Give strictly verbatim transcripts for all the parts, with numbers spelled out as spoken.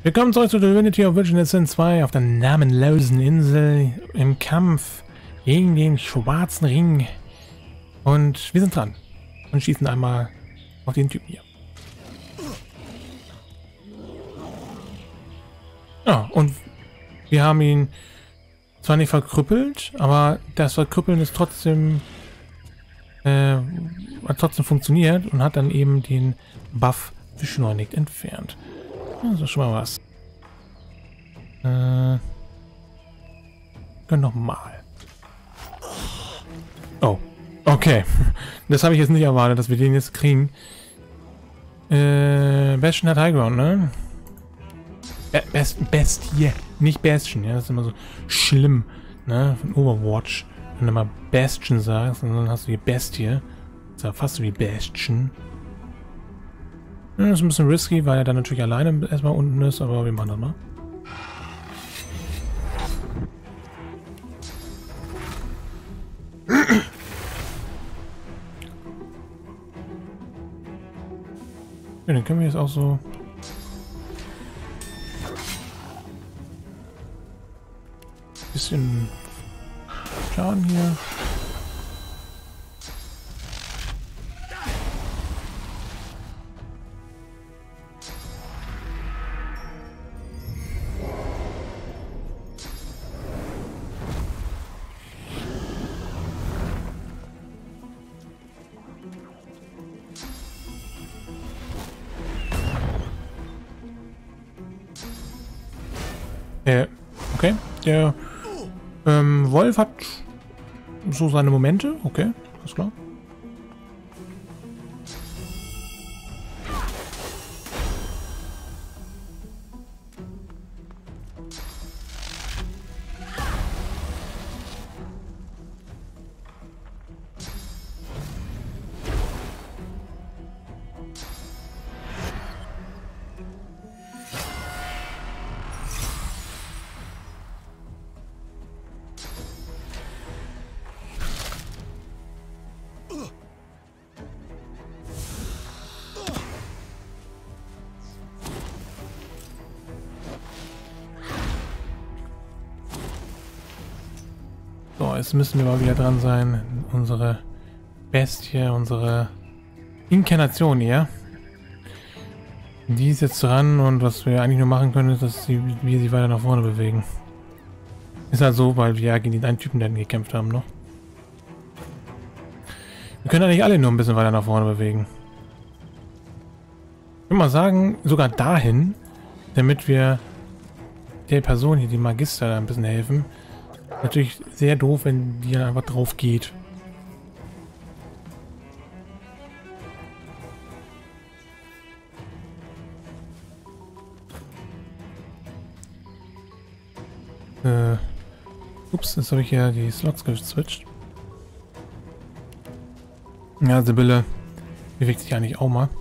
Willkommen zurück zu Divinity Original Sin zwei auf der namenlosen Insel im Kampf gegen den schwarzen Ring. Und wir sind dran und schießen einmal auf den Typen hier. Ja, und wir haben ihn zwar nicht verkrüppelt, aber das Verkrüppeln ist trotzdem äh, hat trotzdem funktioniert und hat dann eben den Buff beschleunigt entfernt. Also schon mal was. Äh, können noch mal. Oh, okay. Das habe ich jetzt nicht erwartet, dass wir den jetzt kriegen. Äh, Bastion hat Highground, ne? Be Best, Bestie, nicht Bastion, ja, das ist immer so schlimm, ne? Von Overwatch. Wenn du mal Bastion sagst, und dann hast du hier Bestie. Das ist ja fast so wie Bastion. Das ist ein bisschen risky, weil er dann natürlich alleine erstmal unten ist, aber wir machen das mal. Ja, dann können wir jetzt auch so ein bisschen Schaden hier. Äh, okay. Der ähm, Wolf hat so seine Momente. Okay, alles klar. So, jetzt müssen wir mal wieder dran sein. Unsere Bestie, unsere Inkarnation hier. Die ist jetzt dran und was wir eigentlich nur machen können, ist, dass sie, wir sie weiter nach vorne bewegen. Ist halt so, weil wir ja gegen den einen Typen dann gekämpft haben noch. Wir können eigentlich alle nur ein bisschen weiter nach vorne bewegen. Ich würde mal sagen, sogar dahin, damit wir der Person hier, die Magister, da ein bisschen helfen. Natürlich sehr doof, wenn die dann einfach drauf geht. Äh, ups, jetzt habe ich ja die Slots geswitcht. Ja, Sibylle bewegt sich eigentlich auch mal.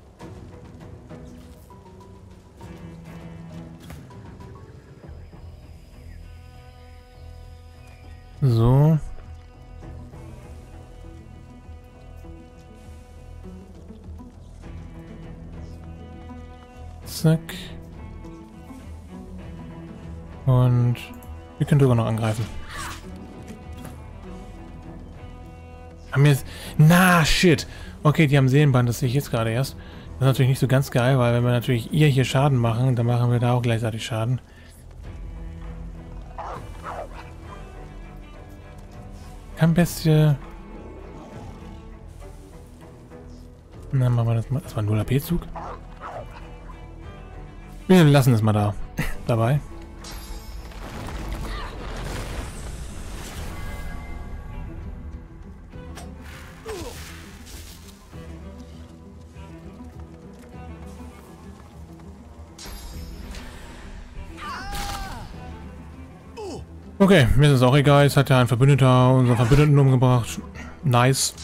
So. Zack. Und wir können sogar noch angreifen. Haben jetzt... Na, shit! Okay, die haben Seelenband, das sehe ich jetzt gerade erst. Das ist natürlich nicht so ganz geil, weil wenn wir natürlich ihr hier Schaden machen, dann machen wir da auch gleichzeitig Schaden. Kann Bestie... Na, machen wir das mal. Das war ein null A P-Zug. Wir lassen es mal da. Dabei. Okay, mir ist es auch egal. Jetzt hat ja ein Verbündeter unseren Verbündeten umgebracht. Nice.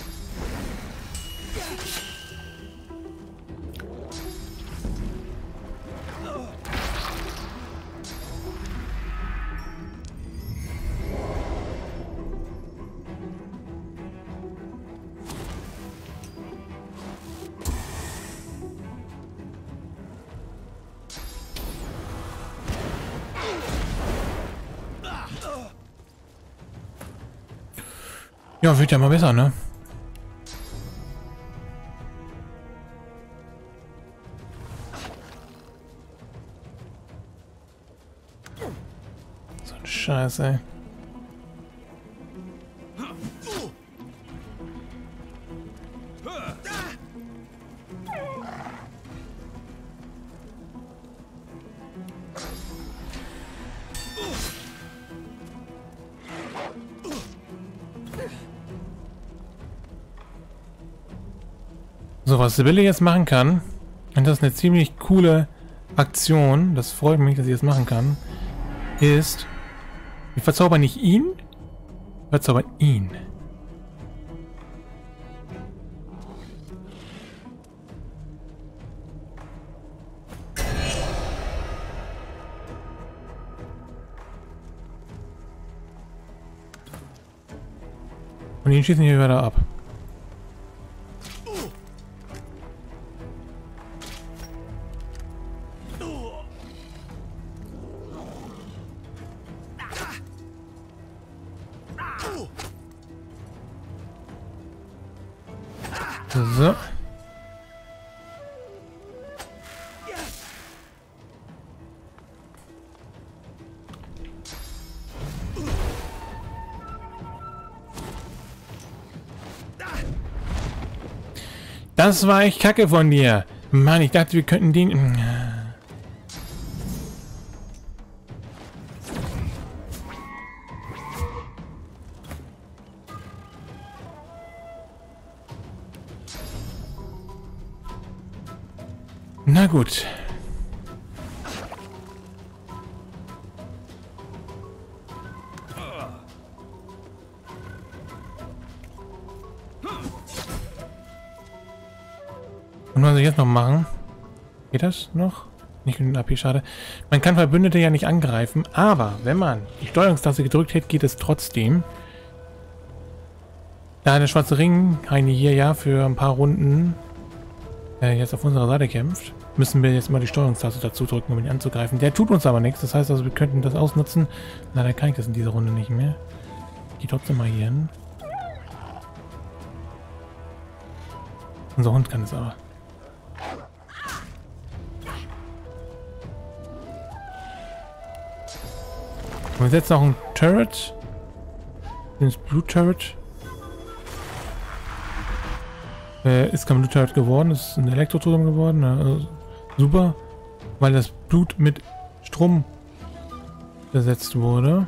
Ja, wird ja mal besser, ne? So ein Scheiß, ey. So, was Sibylle jetzt machen kann, und das ist eine ziemlich coole Aktion, das freut mich, dass sie das machen kann, ist, wir verzaubern nicht ihn, wir verzaubern ihn. Und ihn schießen wir wieder ab. So. Das war echt kacke von dir. Mann, ich dachte, wir könnten den... Na gut. Und was soll ich jetzt noch machen? Geht das noch? Nicht genügend A P, schade. Man kann Verbündete ja nicht angreifen, aber wenn man die Steuerungstaste gedrückt hält, geht es trotzdem. Da der schwarze Ring, Heini hier ja für ein paar Runden äh, jetzt auf unserer Seite kämpft, müssen wir jetzt mal die Steuerungstaste dazu drücken, um ihn anzugreifen. Der tut uns aber nichts, das heißt also, wir könnten das ausnutzen. Leider kann ich das in dieser Runde nicht mehr. Ich gehe trotzdem mal hier hin. Unser Hund kann es aber. Und wir setzen auch ein Turret. Das Blut-Turret. Äh, ist kein Blut-Turret geworden, ist ein Elektroturm geworden. Also super, weil das Blut mit Strom besetzt wurde.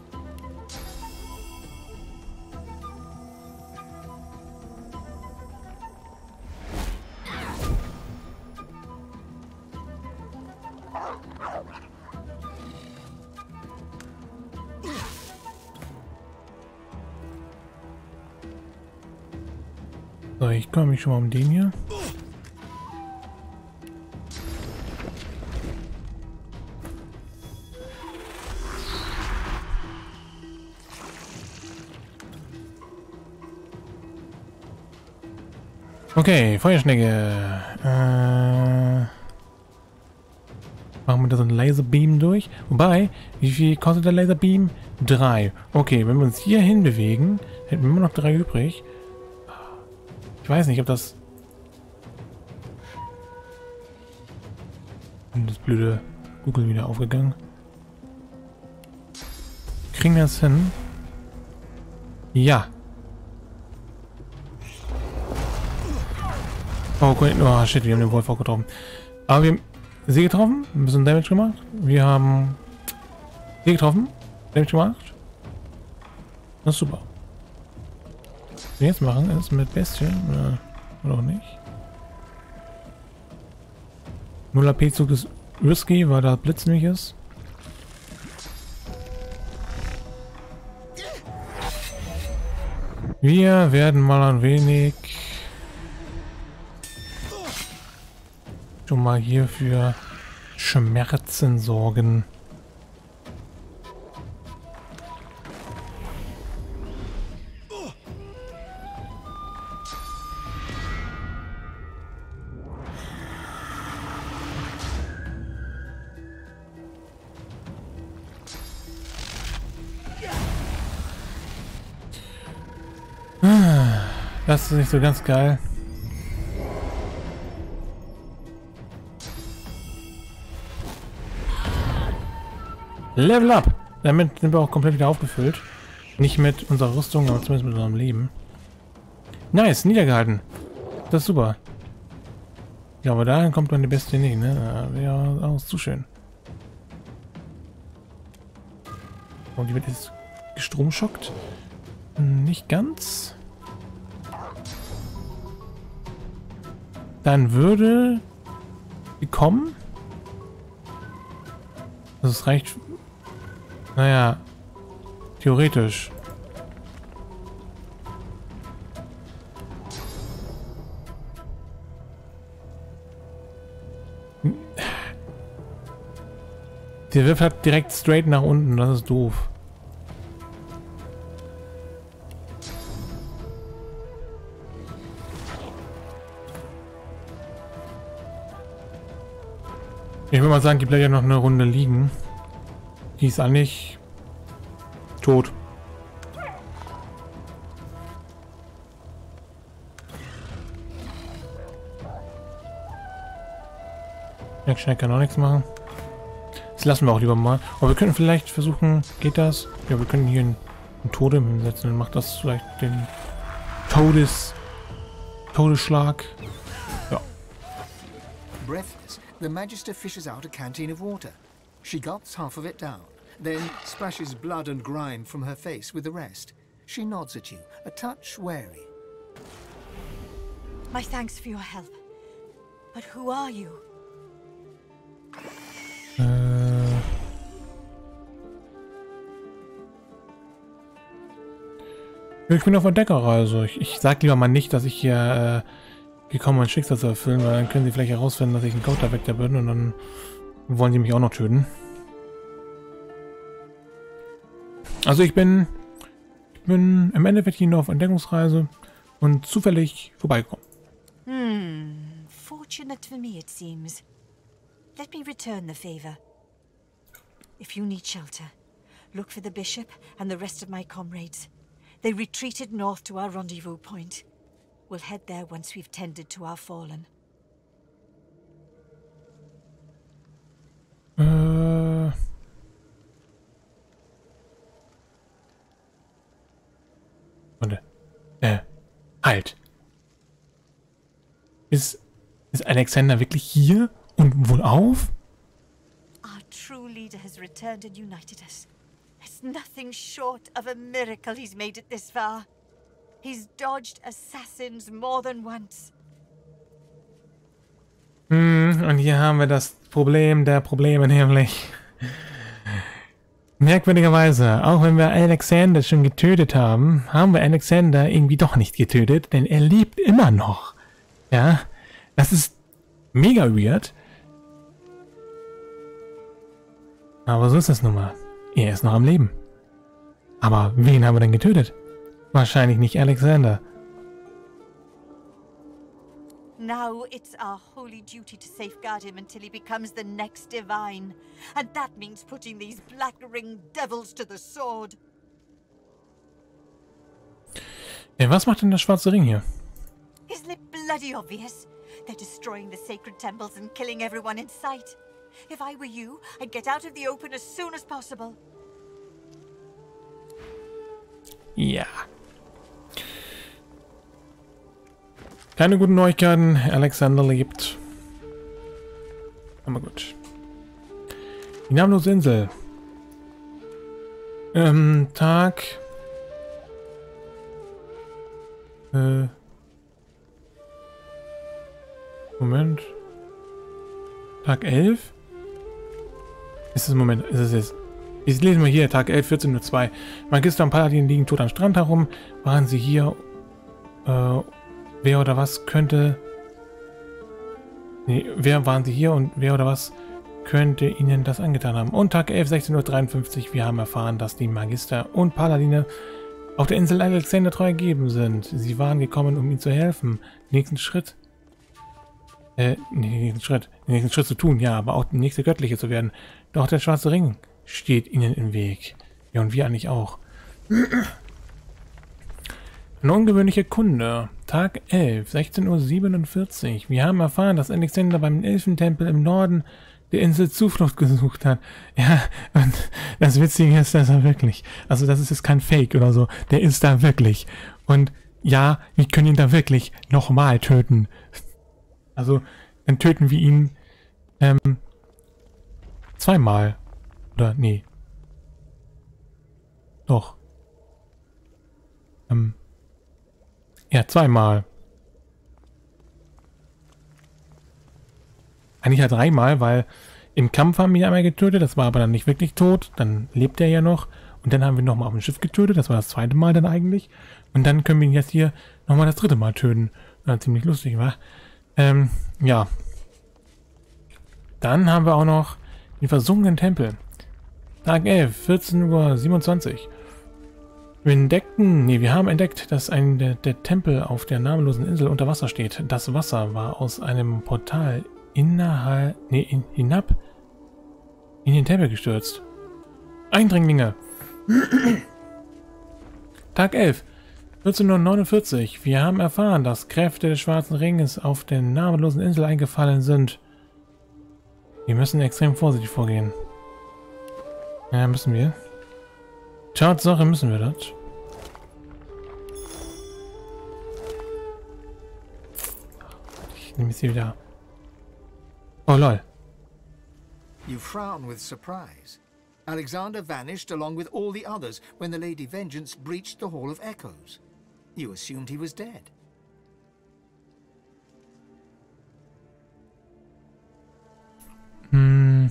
So, ich kümmere mich schon mal um den hier. Okay, Feuerschnecke. Äh, machen wir da so einen Laserbeam durch. Wobei, wie viel kostet der Laserbeam? Drei. Okay, wenn wir uns hier hin bewegen, hätten wir immer noch drei übrig. Ich weiß nicht, ob das... Und das blöde Google wieder aufgegangen. Kriegen wir das hin? Ja. Oh, okay. Oh shit, wir haben den Wolf auch getroffen. Aber wir haben sie getroffen, ein bisschen Damage gemacht. Wir haben sie getroffen, Damage gemacht. Das ist super. Was wir jetzt machen, ist mit Bestie, oder, oder auch nicht. null A P-Zug ist risky, weil da Blitz nämlich ist. Wir werden mal ein wenig schon mal hier für Schmerzen sorgen. Das ist nicht so ganz geil. Level up! Damit sind wir auch komplett wieder aufgefüllt. Nicht mit unserer Rüstung, aber zumindest mit unserem Leben. Nice, niedergehalten. Das ist super. Ja, aber dahin kommt man die Beste nicht, ne? Ja, auch zu schön. Und die wird jetzt gestromschockt. Nicht ganz. Dann würde die kommen. Das reicht. Naja, theoretisch. Der wirft halt direkt straight nach unten, das ist doof. Ich würde mal sagen, die bleibt ja noch eine Runde liegen. Die ist eigentlich tot. Ja, schnell kann auch nichts machen. Das lassen wir auch lieber mal. Aber wir können vielleicht versuchen, geht das? Ja, wir können hier einen, einen Totem hinsetzen. Dann macht das vielleicht den Todes... Todesschlag. Ja. Breathless, the Magister fishes out a canteen of water. She gulps half of it down, then splashes blood and grime from her face with the rest. She nods at you, a touch wary. My thanks for your help. But who are you? Äh. Ich bin auf Entdeckerreise. Ich, ich sag lieber mal nicht, dass ich hier äh, gekommen bin, ein Schicksal zu erfüllen, weil dann können sie vielleicht herausfinden, dass ich ein Countervector bin und dann wollen sie mich auch noch töten. Also ich bin, ich bin im Endeffekt hier nur auf Entdeckungsreise und zufällig vorbeigekommen. Hmm, fortunate for me it seems. Let me return the favor. If you need shelter, look for the bishop and the rest of my comrades. They retreated north to our rendezvous point. We'll head there once we've tended to our fallen. Äh. Warte. Äh. Halt. Ist, ist Alexander wirklich hier und wohlauf? Our true leader has returned and united us. It's nothing short of a miracle he's made it this far. He's dodged assassins more than once. Hm, und hier haben wir das Problem der Probleme, nämlich merkwürdigerweise, auch wenn wir Alexander schon getötet haben, haben wir Alexander irgendwie doch nicht getötet, denn er lebt immer noch. Ja, das ist mega weird. Aber so ist es nun mal. Er ist noch am Leben. Aber wen haben wir denn getötet? Wahrscheinlich nicht Alexander. Now it's our holy duty to safeguard him until he becomes the next divine. And that means putting these black ring devils to the sword. Ja, was macht denn der schwarze Ring hier? Isn't it bloody obvious? They're destroying the sacred temples and killing everyone in sight. If I were you, I'd get out of the open as soon as possible. Ja. Keine guten Neuigkeiten. Alexander lebt. Aber gut. Die namenlose Insel. Ähm, Tag. Äh. Moment. Tag elf? Ist es Moment, ist es jetzt? Ich lese mal hier, Tag elf, vierzehn Uhr zwei. Magister und Paladin liegen tot am Strand herum. Waren sie hier? Äh, wer oder was könnte... Nee, wer waren sie hier und wer oder was könnte ihnen das angetan haben? Und Tag elf, sechzehn Uhr dreiundfünfzig. Wir haben erfahren, dass die Magister und Paladine auf der Insel Alexander treu ergeben sind. Sie waren gekommen, um ihm zu helfen. Nächsten Schritt... Äh, nee, nächsten Schritt. Den nächsten Schritt zu tun, ja, aber auch der nächste Göttliche zu werden. Doch der schwarze Ring steht ihnen im Weg. Ja, und wir eigentlich auch. Ein ungewöhnlicher Kunde. Tag elf, sechzehn Uhr siebenundvierzig. Wir haben erfahren, dass Alexander beim Elfentempel im Norden der Insel Zuflucht gesucht hat. Ja, und das Witzige ist, dass er wirklich, also das ist jetzt kein Fake oder so, der ist da wirklich. Und ja, wir können ihn da wirklich nochmal töten. Also, dann töten wir ihn ähm, zweimal. Oder, nee. Doch. Ähm, ja, zweimal. Eigentlich ja dreimal, weil im Kampf haben wir ihn einmal getötet, das war aber dann nicht wirklich tot, dann lebt er ja noch und dann haben wir ihn nochmal auf dem Schiff getötet, das war das zweite Mal dann eigentlich und dann können wir ihn jetzt hier nochmal das dritte Mal töten. Ja, ziemlich lustig, wa? Ähm, ja. Dann haben wir auch noch den versunkenen Tempel. Tag elf, vierzehn Uhr siebenundzwanzig. Wir entdeckten, nee, wir haben entdeckt, dass ein der, der Tempel auf der namenlosen Insel unter Wasser steht. Das Wasser war aus einem Portal innerhalb, nee, in, hinab in den Tempel gestürzt. Eindringlinge. Tag elf, vierzehn Uhr neunundvierzig. Wir haben erfahren, dass Kräfte des Schwarzen Ringes auf der namenlosen Insel eingefallen sind. Wir müssen extrem vorsichtig vorgehen. Ja, müssen wir. Tatsache müssen wir das. Ich nehme es hier wieder. Oh lol. You frown with surprise. Alexander vanished along with all the others when the Lady Vengeance breached the Hall of Echoes. You assumed he was dead. Hm.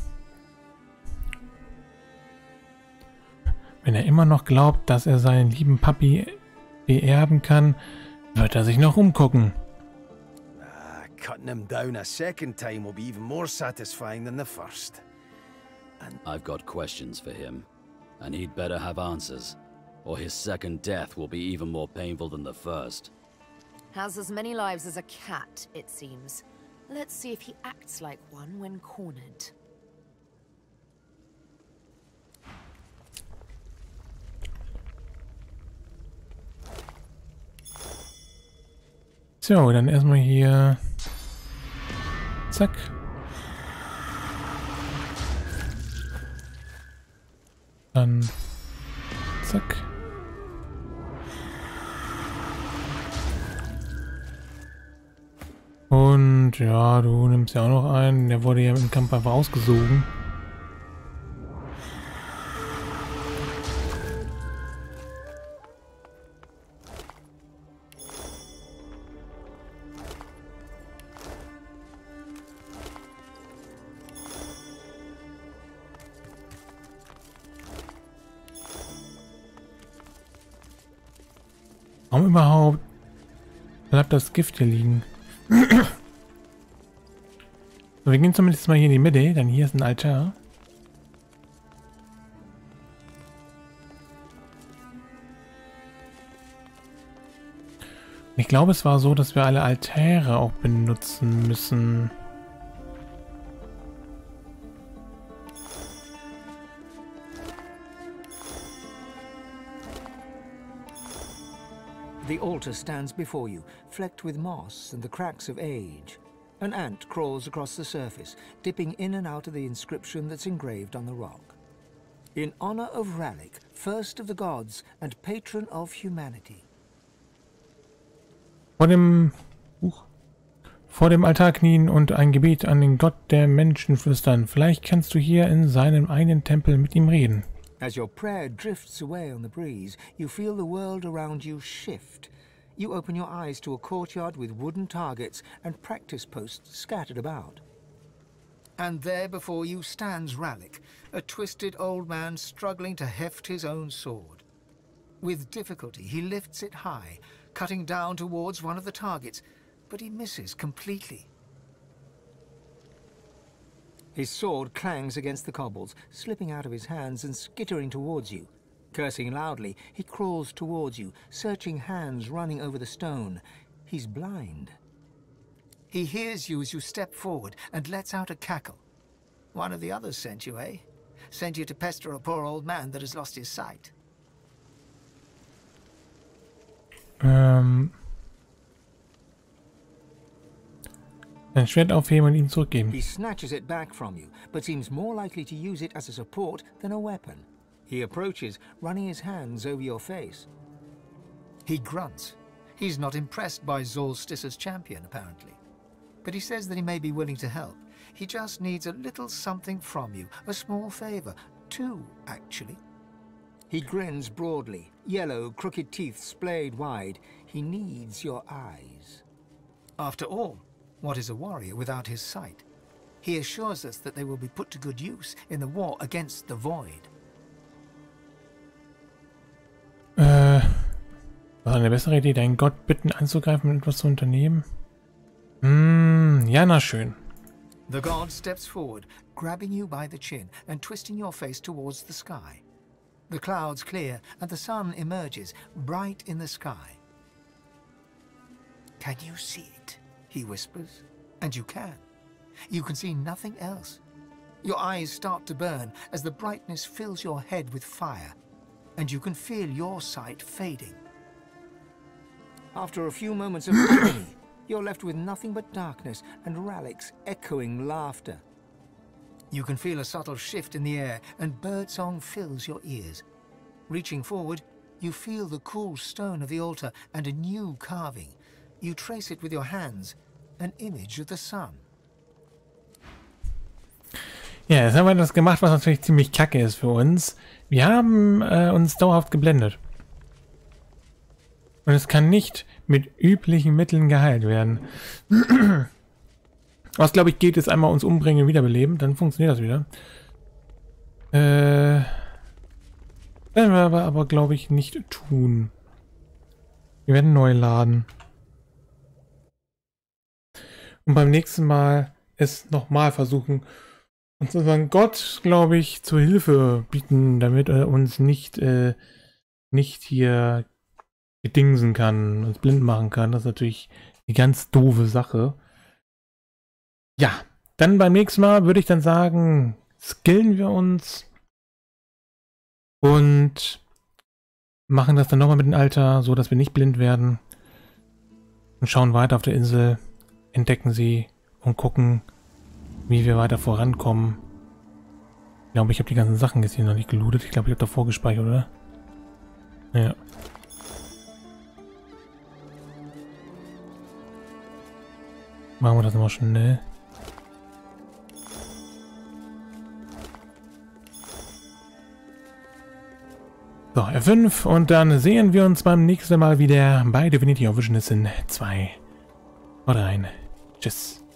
Wenn er immer noch glaubt, dass er seinen lieben Papi beerben kann, wird er sich noch umgucken. Uh, cutting him down a second time will be even more satisfying than the first. And I've got questions for him, and he'd better have answers, or his second death will be even more painful than the first. Has as many lives as a cat, it seems. Let's see if he acts like one when cornered. So, dann erstmal hier. Zack. Dann. Zack. Und ja, du nimmst ja auch noch einen. Der wurde ja im Kampf einfach ausgesogen. Warum überhaupt bleibt das Gift hier liegen? So, wir gehen zumindest mal hier in die Mitte, denn hier ist ein Altar. Ich glaube, es war so, dass wir alle Altäre auch benutzen müssen. The altar stands before you, flecked with moss and the cracks of age. An ant crawls across the surface, dipping in and out of the inscription that's engraved on the rock. In honor of Ralik, first of the gods and patron of humanity. Vor dem, uh, vor dem Altar knien und ein Gebet an den Gott der Menschen flüstern. Vielleicht kannst du hier in seinem einen Tempel mit ihm reden. As your prayer drifts away on the breeze, you feel the world around you shift. You open your eyes to a courtyard with wooden targets and practice posts scattered about. And there before you stands Ralik, a twisted old man struggling to heft his own sword. With difficulty, he lifts it high, cutting down towards one of the targets, but he misses completely. His sword clangs against the cobbles, slipping out of his hands and skittering towards you. Cursing loudly, he crawls towards you, searching hands running over the stone. He's blind. He hears you as you step forward and lets out a cackle. One of the others sent you, eh? Sent you to pester a poor old man that has lost his sight. Ähm... Ein Schwert aufheben und ihm zurückgeben. He snatches it back from you, but seems more likely to use it as a support than a weapon. He approaches, running his hands over your face. He grunts. He's not impressed by Zolstis's champion, apparently. But he says that he may be willing to help. He just needs a little something from you, a small favor. Two, actually. He grins broadly, yellow, crooked teeth splayed wide. He needs your eyes. After all, what is a warrior without his sight? He assures us that they will be put to good use in the war against the Void. Äh, war eine bessere Idee, deinen Gott bitten anzugreifen und etwas zu unternehmen? Hm, ja, na schön. The god steps forward, grabbing you by the chin and twisting your face towards the sky. The clouds clear and the sun emerges, bright in the sky. Can you see it? He whispers. And you can. You can see nothing else. Your eyes start to burn as the brightness fills your head with fire, and you can feel your sight fading. After a few moments of agony, you're left with nothing but darkness and Ralik's echoing laughter. You can feel a subtle shift in the air, and birdsong fills your ears. Reaching forward, you feel the cool stone of the altar and a new carving. You trace it with your hands, an image of the sun. Ja, jetzt haben wir das gemacht, was natürlich ziemlich kacke ist für uns. Wir haben äh, uns dauerhaft geblendet. Und es kann nicht mit üblichen Mitteln geheilt werden. Was, glaube ich, geht, ist einmal uns umbringen und wiederbeleben. Dann funktioniert das wieder. Äh, werden wir aber, aber glaube ich, nicht tun. Wir werden neu laden. Und beim nächsten Mal es nochmal versuchen. Und unseren Gott, glaube ich, zur Hilfe bieten, damit er uns nicht, äh, nicht hier gedingsen kann, uns blind machen kann. Das ist natürlich eine ganz doofe Sache. Ja, dann beim nächsten Mal würde ich dann sagen, skillen wir uns und machen das dann nochmal mit dem Alter, so dass wir nicht blind werden. Und schauen weiter auf der Insel, entdecken sie und gucken, wie wir weiter vorankommen. Ich glaube, ich habe die ganzen Sachen jetzt hier noch nicht gelootet. Ich glaube, ich habe davor gespeichert, oder? Ja. Machen wir das mal schnell. So, F fünf und dann sehen wir uns beim nächsten Mal wieder bei Divinity Original Sin zwei. Haut rein. Tschüss.